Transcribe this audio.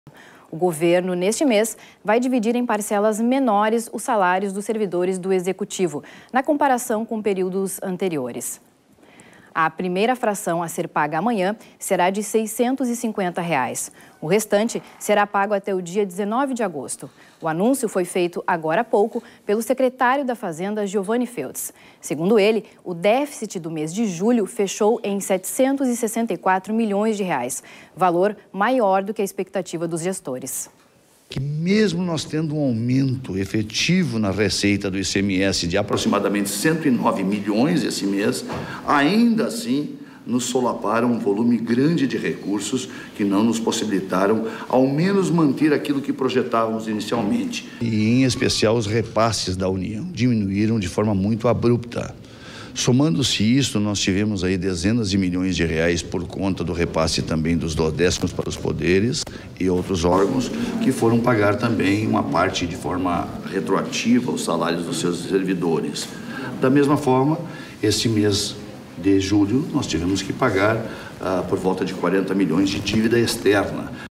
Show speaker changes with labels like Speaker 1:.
Speaker 1: O governo, neste mês, vai dividir em parcelas menores os salários dos servidores do Executivo, na comparação com períodos anteriores. A primeira fração a ser paga amanhã será de R$ 650. O restante será pago até o dia 19 de agosto. O anúncio foi feito agora há pouco pelo secretário da Fazenda, Giovanni Feltz. Segundo ele, o déficit do mês de julho fechou em R$ 764 milhões, valor maior do que a expectativa dos gestores.
Speaker 2: Que mesmo nós tendo um aumento efetivo na receita do ICMS de aproximadamente 109 milhões esse mês, ainda assim nos solaparam um volume grande de recursos que não nos possibilitaram, ao menos, manter aquilo que projetávamos inicialmente. E, em especial, os repasses da União diminuíram de forma muito abrupta. Somando-se isso, nós tivemos aí dezenas de milhões de reais por conta do repasse também dos 12º para os poderes e outros órgãos que foram pagar também uma parte de forma retroativa os salários dos seus servidores. Da mesma forma, esse mês de julho nós tivemos que pagar por volta de 40 milhões de dívida externa.